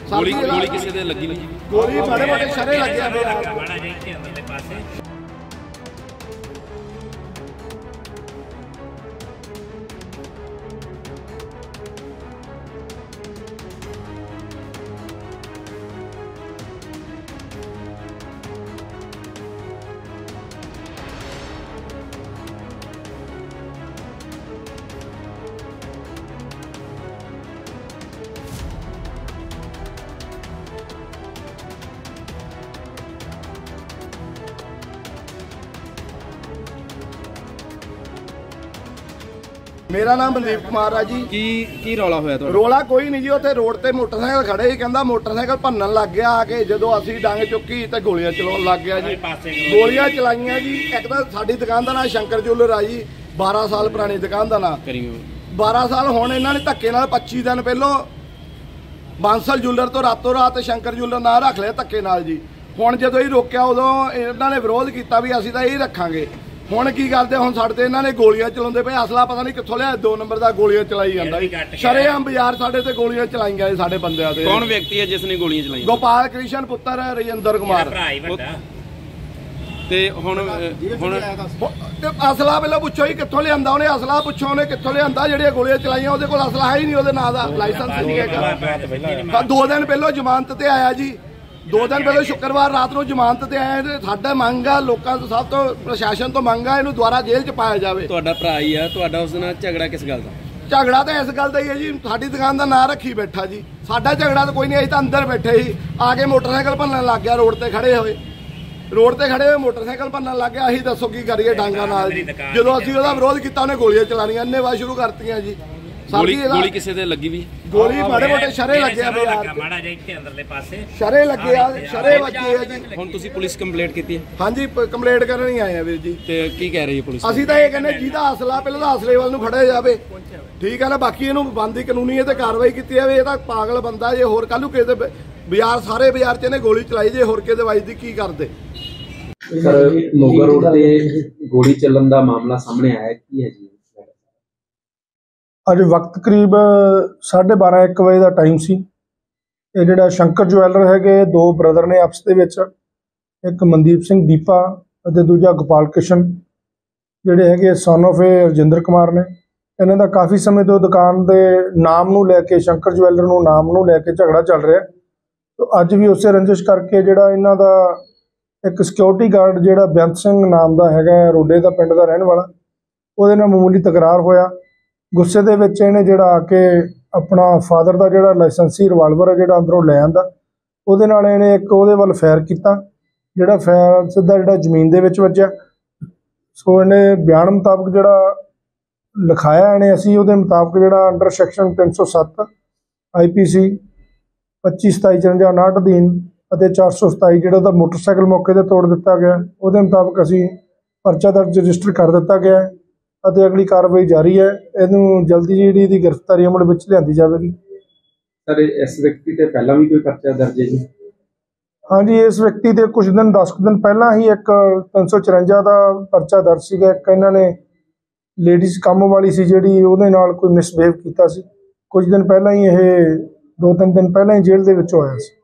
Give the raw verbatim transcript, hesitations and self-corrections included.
ਗੋਲੀ ਗੋਲੀ ਕਿਸੇ ਦੇ ਲੱਗੀ ਨਹੀਂ? ਗੋਲੀ ਮਾੜੇ ਮੋਟੇ ਸ਼ਰੇ ਲੱਗਿਆ ਪਿਆ। मेरा नाम बलदीप कुमार है जी। की की रौला होया तो? रौला कोई नहीं जी, उत्थे रोड ते मोटरसाइकिल खड़े ही, कहंदा मोटरसाइकिल भन्नन लग गया आके, जदों असीं डंग चुकी ते गोलियां चलाउण लग गया जी। गोलियां चलाईयां जी। एक तां साडी दुकान दा नाम शंकर ज्वैलर आ जी, बारह साल पुरानी दुकान दा नाम। बारह साल हुण इन्हां ने धक्के नाल पच्ची दिन पहलों बांसल ज्वैलर तो रातों रात शंकर ज्वैलर नाम रख लिया धक्के नाल जी। हुण जदों ही रोकिया उदों इन्हां ने विरोध कीता भी असीं तां यही रखांगे। ਹੁਣ ਕੀ ਕਰਦੇ, ਹੁਣ ਸਾਡੇ ਤੇ ਇਹਨਾਂ ਨੇ ਗੋਲੀਆਂ ਚਲਾਉਂਦੇ ਪਏ, ਅਸਲਾ ਪਤਾ ਨਹੀਂ ਕਿੱਥੋਂ ਲਿਆ, ਦੋ ਨੰਬਰ ਦਾ ਗੋਲੀਆਂ ਚਲਾਈ ਜਾਂਦਾ ਜੀ। ਸ਼ਰੇਆਮ ਬਾਜ਼ਾਰ ਸਾਡੇ ਤੇ ਗੋਲੀਆਂ ਚਲਾਈਆਂ ਜੀ ਸਾਡੇ ਬੰਦਿਆਂ ਤੇ। ਕੌਣ ਵਿਅਕਤੀ ਹੈ ਜਿਸ ਨੇ ਗੋਲੀਆਂ ਚਲਾਈਆਂ? ਗੋਪਾਲ ਕ੍ਰਿਸ਼ਨ ਪੁੱਤਰ ਰਜਿੰਦਰ ਕੁਮਾਰ। ਤੇ ਹੁਣ ਹੁਣ ਅਸਲਾ ਪਹਿਲਾਂ ਪੁੱਛੋ ਜੀ ਕਿੱਥੋਂ ਲਿਆਂਦਾ ਉਹਨੇ, ਅਸਲਾ ਪੁੱਛੋ ਉਹਨੇ ਕਿੱਥੋਂ ਲਿਆਂਦਾ। ਜਿਹੜੀਆਂ ਗੋਲੀਆਂ ਚਲਾਈਆਂ ਉਹਦੇ ਕੋਲ ਅਸਲਾ ਹੈ ਹੀ ਨਹੀਂ, ਉਹਦੇ ਨਾਂ ਦਾ ਲਾਇਸੈਂਸ ਨਹੀਂ ਹੈਗਾ। ਦੋ ਦਿਨ ਪਹਿਲਾਂ ਜ਼ਮਾਨਤ ਤੇ ਆਇਆ ਜੀ, दो दिन पहले शुक्रवार रात को जमानत ते आए ते साडा मंग आ, लोकां तो सब तो प्रशासन तो मंग आ, इहनूं दुबारा जेल च पाया जाए। तुहाडा भरा ही आ, तुहाडा उस नाल झगड़ा किस गल दा? झगड़ा तो इस गल दा ही है जी, साडी दुकान दा नां रखी बैठा जी। साडा झगड़ा तो कोई नहीं, असीं तां अंदर बैठे ही, आके मोटरसाइकिल भन्नण लग गया, रोड ते खड़े होए रोड ते खड़े होए मोटरसाइकिल भन्नण लग गया। असीं दसो की करिए डांगा नाल जी। जदों असीं ओहदा विरोध कीता उहने गोलियां चलाणीਆਂ अन्नेवाह शुरू करतीਆਂ जी। गोली गोली किसी दे लगी भी? गोली माड़े मोटे शरे लगे आ यार, माड़ा जा इत्थे अंदरले पासे शरे लगे आ, शरे वजे आ जी। हुण तुसीं पुलिस कंप्लेंट कीती है? हां जी कंप्लेंट करन ही आए आ वीर जी। ते की कह रही है पुलिस? ਅਸੀਂ ਤਾਂ ਇਹ ਕਹਿੰਦੇ ਜਿਹਦਾ ਅਸਲਾ ਪਹਿਲਾਂ ਤਾਂ ਅਸਲੇ ਵੱਲ ਨੂੰ ਖੜਿਆ ਜਾਵੇ, ਠੀਕ ਹੈ ਨਾ। ਬਾਕੀ ਇਹਨੂੰ ਬੰਦੀ ਕਾਨੂੰਨੀ ਤੇ ਕਾਰਵਾਈ ਕੀਤੀ ਜਾਵੇ। ਇਹ ਤਾਂ ਪਾਗਲ ਬੰਦਾ ਜੇ, ਹੋਰ ਕੱਲ ਨੂੰ ਕਿਸੇ ਦੇ ਬਾਜ਼ਾਰ ਸਾਰੇ ਬਾਜ਼ਾਰ 'ਚ ਇਹਨੇ ਗੋਲੀ ਚਲਾਈ ਜੇ, ਹੋਰ ਕਿਸੇ ਵੱਜਦੀ ਕੀ ਕਰਦੇ? ਸਰ ਮੋਗਾ ਰੋਡ ਤੇ ਗੋਲੀ ਚੱਲਣ ਦਾ ਮਾਮਲਾ ਸਾਹਮਣੇ ਆਇਆ, ਕੀ ਹੈ ਜੀ? ਅੱਜ ਵਕਤ ਕਰੀਬ ਸਾਢੇ ਬਾਰਾਂ ਇੱਕ ਵਜੇ ਦਾ ਟਾਈਮ ਸੀ। ਇਹ ਜਿਹੜਾ ਸ਼ੰਕਰ ਜਵੈਲਰ ਹੈਗੇ, ਦੋ ਬ੍ਰਦਰ ਨੇ ਆਪਸ ਦੇ ਵਿੱਚ, ਇੱਕ ਮਨਦੀਪ ਸਿੰਘ ਦੀਪਾ ਅਤੇ ਦੂਜਾ ਗੋਪਾਲ ਕ੍ਰਿਸ਼ਨ, ਜਿਹੜੇ ਹੈਗੇ ਸਨ ਆਫ ਰਜਿੰਦਰ ਕੁਮਾਰ ਨੇ। ਇਹਨਾਂ ਦਾ ਕਾਫੀ ਸਮੇਂ ਤੋਂ ਦੁਕਾਨ ਦੇ ਨਾਮ ਨੂੰ ਲੈ ਕੇ, ਸ਼ੰਕਰ ਜਵੈਲਰ ਨੂੰ ਨਾਮ ਨੂੰ ਲੈ ਕੇ ਝਗੜਾ ਚੱਲ ਰਿਹਾ। ਤੋ ਅੱਜ ਵੀ ਉਸੇ ਰੰਜਿਸ਼ ਕਰਕੇ ਜਿਹੜਾ ਇਹਨਾਂ ਦਾ ਇੱਕ ਸਿਕਿਉਰਿਟੀ ਗਾਰਡ ਜਿਹੜਾ ਬੇਅੰਤ ਸਿੰਘ ਨਾਮ ਦਾ ਹੈਗਾ, ਰੋਡੇ ਦਾ ਪਿੰਡ ਦਾ ਰਹਿਣ ਵਾਲਾ, ਉਹਦੇ ਨਾਲ ਮਾਮੂਲੀ ਤਕਰਾਰ ਹੋਇਆ। ਗੁੱਸੇ ਦੇ ਵਿੱਚ ਇਹਨੇ ਜਿਹੜਾ ਆ ਕੇ ਆਪਣਾ ਫਾਦਰ ਦਾ ਜਿਹੜਾ ਲਾਇਸੈਂਸੀ ਰਿਵਾਲਵਰ ਹੈ ਜਿਹੜਾ ਅੰਦਰੋਂ ਲੈ ਆਂਦਾ, ਉਹਦੇ ਨਾਲ ਇਹਨੇ ਇੱਕ ਉਹਦੇ ਵੱਲ ਫਾਇਰ ਕੀਤਾ, ਜਿਹੜਾ ਫਾਇਰ ਸਿੱਧਾ ਜਿਹੜਾ ਜ਼ਮੀਨ ਦੇ ਵਿੱਚ ਵੱਜਿਆ। ਸੋ ਇਹਨੇ ਬਿਆਨ ਮੁਤਾਬਕ ਜਿਹੜਾ ਲਿਖਾਇਆ ਇਹਨੇ, ਅਸੀਂ ਉਹਦੇ ਮੁਤਾਬਕ ਜਿਹੜਾ ਅੰਡਰ ਸੈਕਸ਼ਨ ਤਿੰਨ ਸੌ ਸੱਤ ਆਈ ਪੀ ਸੀ ਪੱਚੀ ਸਤਾਈ ਚੁਰੰਜਾ ਉਨਾਹਠ ਅਧੀਨ ਅਤੇ ਚਾਰ ਸੌ ਸਤਾਈ ਜਿਹੜਾ ਉਹਦਾ ਮੋਟਰਸਾਈਕਲ ਮੌਕੇ 'ਤੇ ਤੋੜ ਦਿੱਤਾ ਗਿਆ, ਉਹਦੇ ਮੁਤਾਬਕ ਅਸੀਂ ਪਰਚਾ ਦਰਜ ਰਜਿਸਟਰ ਕਰ ਦਿੱਤਾ ਗਿਆ ਹੈ ਅਤੇ ਅਗਲੀ ਕਾਰਵਾਈ ਜਾਰੀ ਹੈ। ਇਹਨੂੰ ਜਲਦੀ ਜਿਹੜੀ ਇਹਦੀ ਗ੍ਰਿਫਤਾਰੀ ਅਮਲ ਵਿੱਚ ਲਿਆਂਦੀ ਜਾਵੇਗੀ। ਸਰ ਇਸ ਵਿਅਕਤੀ ਤੇ ਪਹਿਲਾਂ ਵੀ ਕੋਈ ਪਰਚਾ ਦਰਜ ਹੈ ਜੀ? ਹਾਂਜੀ, ਇਸ ਵਿਅਕਤੀ ਦੇ ਕੁਝ ਦਿਨ ਦਸ ਕੁ ਦਿਨ ਪਹਿਲਾਂ ਹੀ ਇੱਕ ਤਿੰਨ ਸੌ ਚੁਰੰਜਾ ਦਾ ਪਰਚਾ ਦਰਜ ਸੀਗਾ। ਇੱਕ ਇਹਨਾਂ ਨੇ ਲੇਡੀਜ਼ ਕੰਮ ਵਾਲੀ ਸੀ ਜਿਹੜੀ, ਉਹਦੇ ਨਾਲ ਕੋਈ ਮਿਸਬਿਹੇਵ ਕੀਤਾ ਸੀ। ਕੁਝ ਦਿਨ ਪਹਿਲਾਂ ਹੀ ਇਹ ਦੋ ਤਿੰਨ ਦਿਨ ਪਹਿਲਾਂ ਹੀ ਜੇਲ੍ਹ ਦੇ ਵਿੱਚੋਂ ਆਇਆ ਸੀ।